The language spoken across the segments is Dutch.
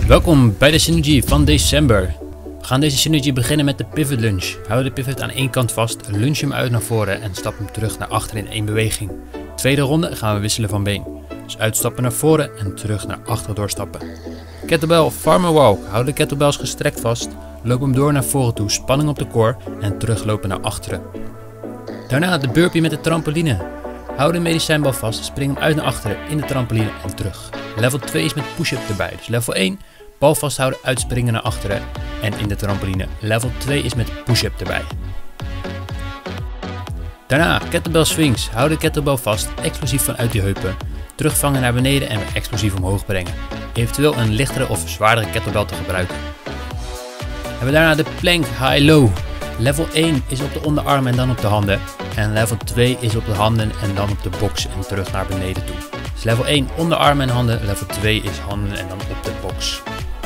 Welkom bij de Synergy van december. We gaan deze Synergy beginnen met de pivot lunge. Hou de pivot aan één kant vast, lunge hem uit naar voren en stap hem terug naar achter in één beweging. Tweede ronde gaan we wisselen van been. Dus uitstappen naar voren en terug naar achter doorstappen. Kettlebell farmer walk. Hou de kettlebells gestrekt vast. Loop hem door naar voren toe, spanning op de core en teruglopen naar achteren. Daarna de burpee met de trampoline. Hou de medicijnbal vast, spring hem uit naar achteren in de trampoline en terug. Level 2 is met push-up erbij. Dus level 1, bal vasthouden, uitspringen naar achteren en in de trampoline. Level 2 is met push-up erbij. Daarna kettlebell swings. Hou de kettlebell vast, explosief vanuit die heupen. Terugvangen naar beneden en weer explosief omhoog brengen. Eventueel een lichtere of zwaardere kettlebell te gebruiken. Hebben we daarna de plank high-low. Level 1 is op de onderarmen en dan op de handen. En level 2 is op de handen en dan op de box en terug naar beneden toe. Dus level 1 onderarmen en handen, level 2 is handen en dan op de box.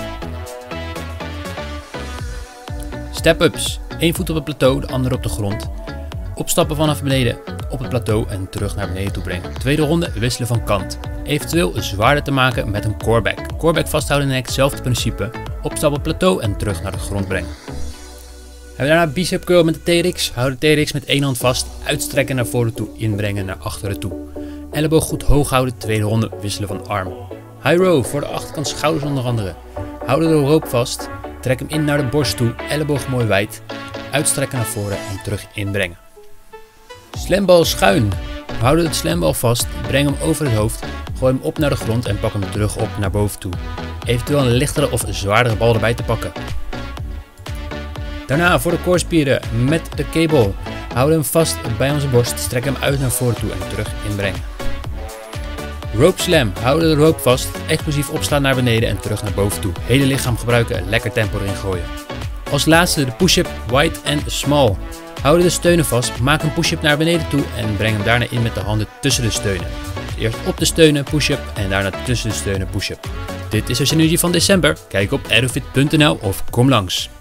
Step-ups. 1 voet op het plateau, de andere op de grond. Opstappen vanaf beneden op het plateau en terug naar beneden toe brengen. Tweede ronde wisselen van kant. Eventueel zwaarder te maken met een coreback. Coreback vasthouden in hetzelfde principe. Opstappen op het plateau en terug naar de grond brengen. Hebben we daarna bicep curl met de TRX. Hou de TRX met één hand vast, uitstrekken naar voren toe, inbrengen naar achteren toe. Elleboog goed hoog houden, tweede ronde wisselen van arm. High row voor de achterkant schouders onder andere. Hou de rope vast, trek hem in naar de borst toe, elleboog mooi wijd, uitstrekken naar voren en terug inbrengen. Slambal schuin. Hou de slambal vast, breng hem over het hoofd, gooi hem op naar de grond en pak hem terug op naar boven toe. Eventueel een lichtere of zwaardere bal erbij te pakken. Daarna voor de corespieren met de cable. Houd hem vast bij onze borst, strek hem uit naar voren toe en terug inbrengen. Rope slam. Hou de rope vast, explosief opslaan naar beneden en terug naar boven toe. Hele lichaam gebruiken, lekker tempo erin gooien. Als laatste de push-up wide en small. Hou de steunen vast, maak een push-up naar beneden toe en breng hem daarna in met de handen tussen de steunen. Dus eerst op de steunen push-up en daarna tussen de steunen push-up. Dit is de Synergy van december. Kijk op aerofit.nl of kom langs.